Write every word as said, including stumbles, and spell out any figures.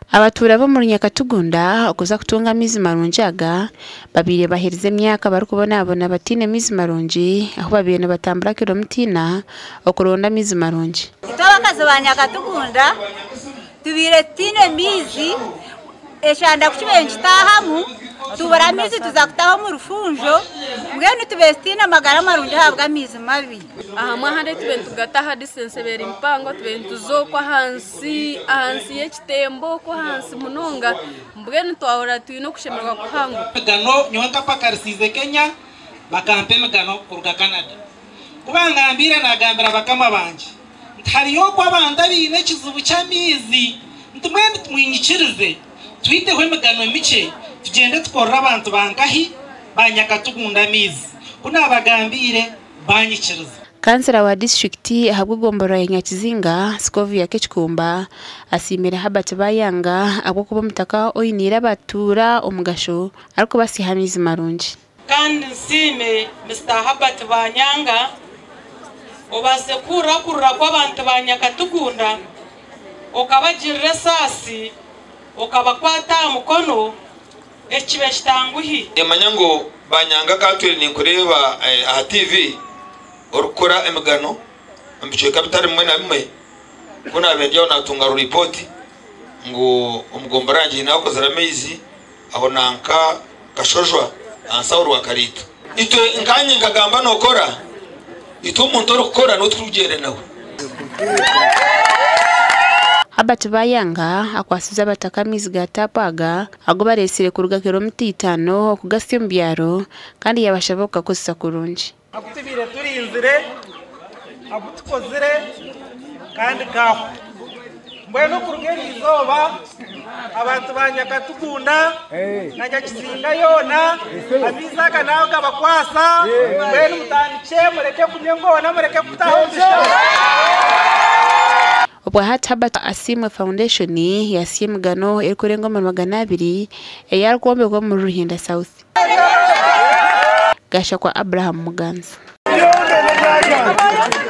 Abatura bo muri Nyakatugunda okuza kutunga mizi marunjaga babire bahereze myaka bari kubona abona batine mizi marunji aho babire batambura kilomitina okuronda mizi marunji. Abakazi ba Nyakatugunda tubire tine mizi eshanda kuchibenji tahamu tubara mizi tuzakutaho mu rufunjo mbwenu tubestina magara marunji habwa mizi mabi. Aha mwahande tubentu gataha distance beri impango tubentu zo kwa hansi hansi yechitembo kwa hansi munonga mbwenu twahora tuyino kushemerwa kuhangu gano nyonka pakarisize Kenya bakampe mugano kuruga Canada kubanga ambira nagambira bakama banje ntariyo kwa banda bine kizubu cyamizi ntumwende twinyikirize twiteho mugano mice tugende tkorra abantu bangahi banyakatugunda mizi kuna bagambire banyikirize. Kansela wa districti ahabwo gombora ya Nyakizinga Scovia Kechikumba asimira habati bayanga abo kuba mutaka oyinira batura omugasho ariko basihamizi marunji. Kandi nsime Mister Habati Banyanga obase kura kurra kwa bantu banyakatugunda okabagirira sasi okabakwata mukono ekibe kitanguhi yamanyango Banyanga katwiri ni kureba eh, aha T V orukora emigano ambicho kapitali mwe na mwe kuna bendio natunga report ngo umugombaranje nako zaramezi aho nanka kashojwa ansauru wakarito itwe nkanye nkagamba nokora ito umuntu orukora no twugere nawe. Habati bayanga akwasiza abatakamizi gatapaga ago baresire kuruga kilomita itano okugasiyo mbyaro kandi yabashaboka kozesa kurunji. Akutibire turinzire akutukozire kandi kaho mbwenu kurugera izoba abantu banyakatugunda na Nyakizinga yona amizaka nawo gabakwasa mbwenu mutanice mureke kunyengona mureke kutahombisha. Obwa Habati Asimwe Foundation yasiye mugano erikurengo mu magana abiri eyarkombe ko mu Ruhinda South. Gasha kwa Abraham Muganza.